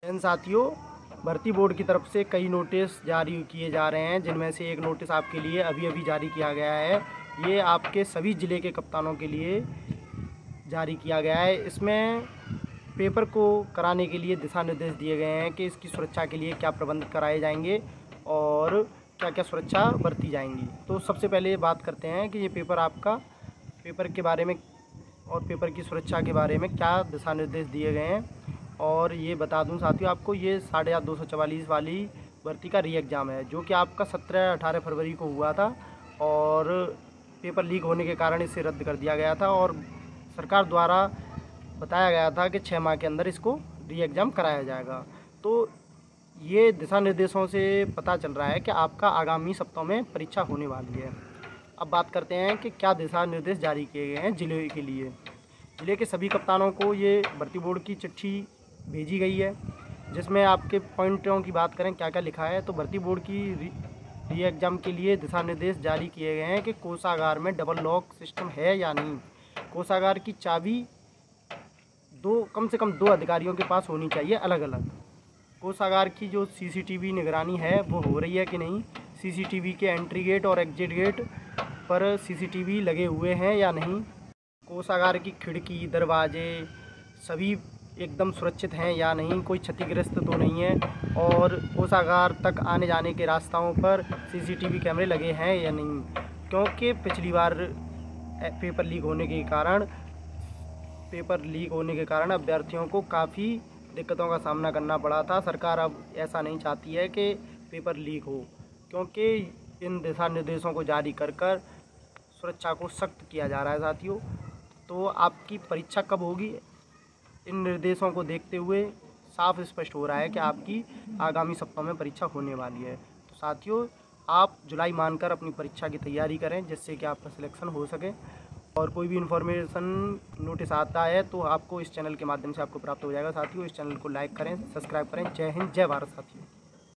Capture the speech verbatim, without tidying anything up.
इन साथियों, भर्ती बोर्ड की तरफ से कई नोटिस जारी किए जा रहे हैं, जिनमें से एक नोटिस आपके लिए अभी अभी जारी किया गया है। ये आपके सभी ज़िले के कप्तानों के लिए जारी किया गया है। इसमें पेपर को कराने के लिए दिशा निर्देश दिए गए हैं कि इसकी सुरक्षा के लिए क्या प्रबंध कराए जाएंगे और क्या क्या सुरक्षा बरती जाएंगी। तो सबसे पहले बात करते हैं कि ये पेपर आपका पेपर के बारे में और पेपर की सुरक्षा के बारे में क्या दिशा निर्देश दिए गए हैं। और ये बता दूं साथियों आपको, ये साढ़े आठ दो सौ चवालीस वाली भर्ती का री एग्ज़ाम है, जो कि आपका सत्रह अठारह फरवरी को हुआ था और पेपर लीक होने के कारण इसे रद्द कर दिया गया था। और सरकार द्वारा बताया गया था कि छः माह के अंदर इसको री एग्ज़ाम कराया जाएगा। तो ये दिशा निर्देशों से पता चल रहा है कि आपका आगामी सप्ताह में परीक्षा होने वाली है। अब बात करते हैं कि क्या दिशा निर्देश जारी किए गए हैं ज़िले के लिए। ज़िले के सभी कप्तानों को ये भर्ती बोर्ड की चिट्ठी भेजी गई है, जिसमें आपके पॉइंटों की बात करें क्या क्या लिखा है। तो भर्ती बोर्ड की री, री एग्ज़ाम के लिए दिशा निर्देश जारी किए गए हैं कि कोषागार में डबल लॉक सिस्टम है या नहीं। कोषागार की चाबी दो कम से कम दो अधिकारियों के पास होनी चाहिए अलग अलग। कोषागार की जो सीसीटीवी निगरानी है वो हो रही है कि नहीं, सीसीटीवी के एंट्री गेट और एग्जिट गेट पर सीसीटीवी लगे हुए हैं या नहीं, कोषागार की खिड़की दरवाजे सभी एकदम सुरक्षित हैं या नहीं, कोई क्षतिग्रस्त तो नहीं है, और कोषागार तक आने जाने के रास्ताओं पर सीसीटीवी कैमरे लगे हैं या नहीं। क्योंकि पिछली बार पेपर लीक होने के कारण पेपर लीक होने के कारण अभ्यर्थियों को काफ़ी दिक्कतों का सामना करना पड़ा था। सरकार अब ऐसा नहीं चाहती है कि पेपर लीक हो, क्योंकि इन दिशा निर्देशों को जारी कर कर सुरक्षा को सख्त किया जा रहा है साथियों। तो आपकी परीक्षा कब होगी, इन निर्देशों को देखते हुए साफ स्पष्ट हो रहा है कि आपकी आगामी सप्ताह में परीक्षा होने वाली है। तो साथियों, आप जुलाई मानकर अपनी परीक्षा की तैयारी करें, जिससे कि आपका सिलेक्शन हो सके। और कोई भी इन्फॉर्मेशन नोटिस आता है तो आपको इस चैनल के माध्यम से आपको प्राप्त हो जाएगा। साथियों, इस चैनल को लाइक करें, सब्सक्राइब करें। जय हिंद, जय भारत साथियों।